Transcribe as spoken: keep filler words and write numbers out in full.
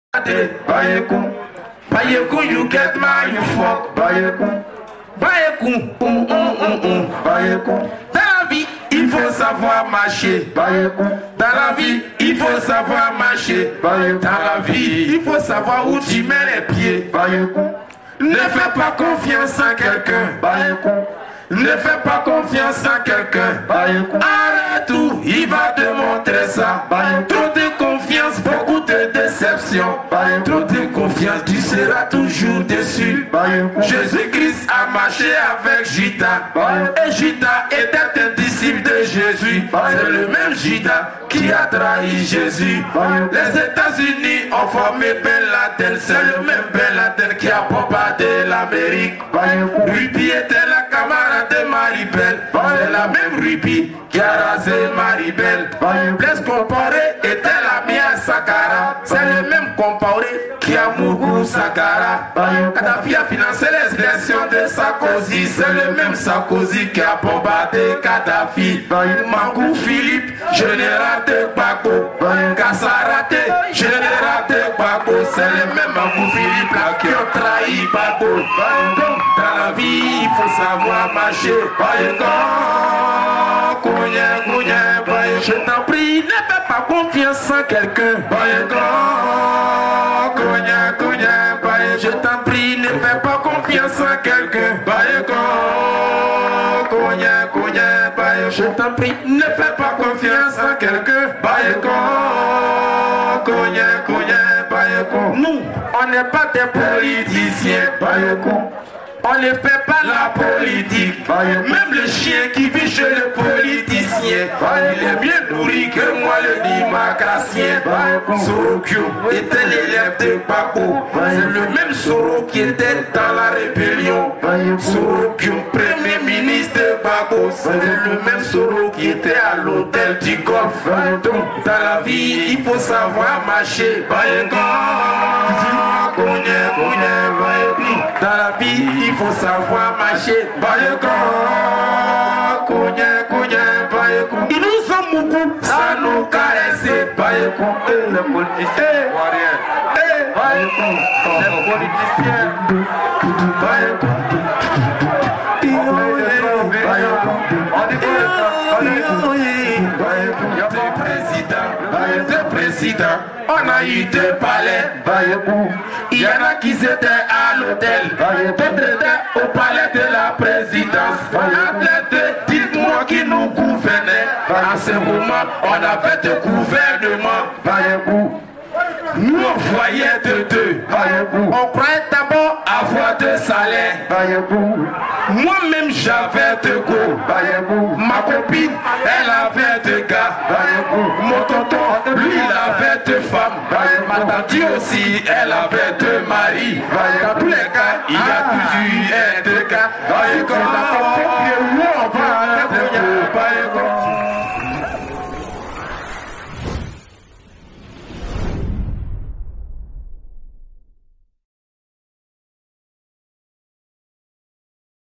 Bayeku, Bayeku, you get my, you fuck. Bayeku, Bayeku, um, um, um, um. Bayeku. Dans la vie, il faut savoir marcher. Bayeku. Dans la vie, il faut savoir marcher. Bayeku. Dans la vie, il faut savoir où tu mets les pieds. Bayeku. Ne fais pas confiance à quelqu'un. Bayeku. Ne fais pas confiance à quelqu'un. Arrête tout, il va te montrer ça. Trop de confiance, beaucoup de déception. Trop de confiance, tu seras toujours déçu. Jésus-Christ a marché avec Judas. Et Judas était un disciple de Jésus. C'est le même Judas qui a trahi Jésus. Les États-Unis ont formé Ben Laden. C'est le même Ben Laden qui a bombardé l'Amérique. Ruby était la camarade de Maribel, c'est la même Ruby qui a rasé Maribel. Blaise Compaoré était l'ami à Sankara, c'est le même Compaoré qui a mouru Sankara. Kadhafi a financé l'expression de Sarkozy, c'est le même Sarkozy qui a bombardé Kadhafi. Mangou Philippe, général de Bako, Kassaraté, général de Bako, c'est le même Mangou Philippe là qui a trahi Bako. Dans la vie, il faut savoir marcher. Je t'en prie, ne fais pas confiance en quelqu'un. Je t'en prie, ne fais pas confiance en quelqu'un. Je t'en prie, ne fais pas confiance en quelqu'un. Nous, on n'est pas des politiciens. On ne fait pas la politique. Même le chien qui vit chez le politicien, il est bien nourri que moi le démocratien. Sorokyo était l'élève de Bako. C'est le même Soro qui était dans la rébellion. Sorokyo, premier ministre de Bako. C'est le même Soro qui était à l'hôtel du Golfe. Donc dans la vie, il faut savoir marcher. Dans la vie, il faut savoir marcher. Ils nous ont beaucoup, ça nous caresse. Les politiciens, les politiciens, président, on a eu deux palais. Il y en a qui étaient à l'hôtel, d'autres étaient au palais de la présidence. Entre deux, dites-moi qui nous gouvernait. À ce moment, on avait deux gouvernements. Nous on voyait de deux. On croyait d'abord avoir deux salaires. Moi-même j'avais deux go. Ma copine, elle avait deux gars. Mon tonton, lui il avait deux femmes. Ma tante aussi, elle avait deux maris. Dans tous les cas, il y a